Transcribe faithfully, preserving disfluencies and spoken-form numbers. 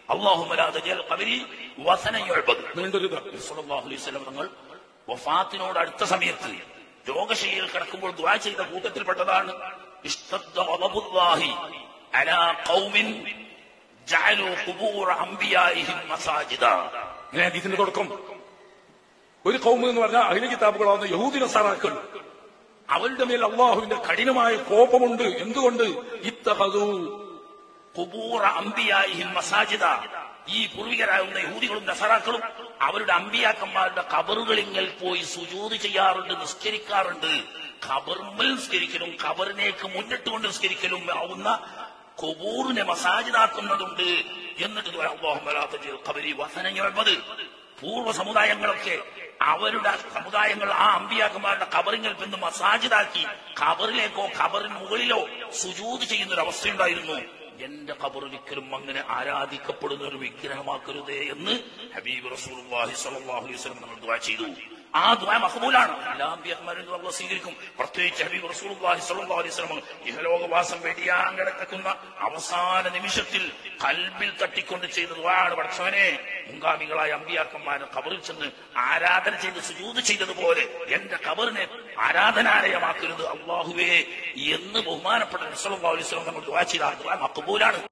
അല്ലാഹുമ്മ ലാ തജഅൽ ഖബരി വസനൻ യുഅബദ്. സല്ലല്ലാഹു അലൈഹി വസല്ലം തങ്ങൾ വഫാത്തിനോട് അടുത്ത സമയത്ത് രോഗശയ്യയിൽ കിടക്കുമ്പോൾ ദുആ ചെയ്ത കൂട്ടത്തിൽപ്പെട്ടതാണ് ഇസ്തദ്ദ ഗളബുല്ലാഹി അലാ ഖൗമിൻ ജഅലു ഖുബൂറ അംബിയാഇഹിം മസാജിദ. ഇങ്ങനെ ഹദീസിന്റെ തുടക്കം. ഒരു ഖൗം എന്ന് പറഞ്ഞാൽ അഹ്ലു കിതാബുകളാവുന്ന യഹൂദി നസാറാക്കൾ, അവരുടെ മേൽ അള്ളാഹുവിന്റെ കഠിനമായ കോപമുണ്ട്. എന്തുകൊണ്ട്? ഇത്തഖദൂ ഖുബൂറ അംബിയാഇഹിം മസാജിദ. ഈ പൂർവികരാകുന്ന യഹൂദികളും നസറാക്കളും അവരുടെ അമ്പിയാക്കന്മാരുടെ ഖബറുകളിൽ പോയി സുജൂദ് ചെയ്യാറുണ്ട്, നിസ്കരിക്കാറുണ്ട്. ഖബറുമ്മൽ നിസ്കരിക്കലും ഖബറിനേക്ക് മുന്നിട്ടുകൊണ്ട് നിസ്കരിക്കലും ആവുന്ന ഖുബൂറിനെ മസാജിദാക്കുന്നതുണ്ട്. എന്നിട്ട് അല്ലാഹുമ്മ ലാ തജഅൽ ഖബരി വസനൻ യുഅബദ്. പൂർവ്വ സമുദായങ്ങളൊക്കെ അവരുടെ സമുദായങ്ങൾ ആ അമ്പിയാക്കന്മാരുടെ ഖബറിൽ നിന്ന് മസാജിദാക്കി ഖബറിലേക്കോ ഖബറിന് മുകളിലോ സുജൂദ് ചെയ്യുന്ന ഒരു അവസ്ഥയുണ്ടായിരുന്നു. എന്റെ ഖബറൊരിക്കലും അങ്ങനെ ആരാധിക്കപ്പെടുന്ന ഒരു വിഗ്രഹമാക്കരുതേ എന്ന് ഹബീബ് റസൂലുള്ളാഹി സ്വല്ലല്ലാഹു അലൈഹി വസല്ലം നമ്മൾ ദുആ ചെയ്തു. ആ ദുആ മഖബൂലാണ്. എല്ലാ അമ്പിയാക്കന്മാരും അല്ലാഹു സ്വീകരിക്കും. പ്രത്യേകിച്ച് ഹബീബ് റസൂലുള്ളാഹി സ്വല്ലല്ലാഹു അലൈഹി വസല്ലം ഇഹലോകവാസം വെടിയാൻ കിടക്കുന്ന അവസാന നിമിഷത്തിൽ ഖൽബിൽ തട്ടിക്കൊണ്ട് ചെയ്ത ദുആണ്, പടച്ചവനെ മുൻഗാമികളായ അമ്പിയാക്കന്മാരെ ഖബറിൽ ചെന്ന് ആരാധന ചെയ്ത് സുജൂദ് ചെയ്തതുപോലെ എന്റെ ഖബറിനെ ആരാധനാലയമാക്കരുത് അല്ലാഹുവേ എന്ന് ബഹുമാനപ്പെട്ട റസൂലുള്ളാഹി സ്വല്ലല്ലാഹു അലൈഹി വസല്ലം നമ്മൾ ദുആ ചെയ്ത ദുആ മഖബൂലാണ്.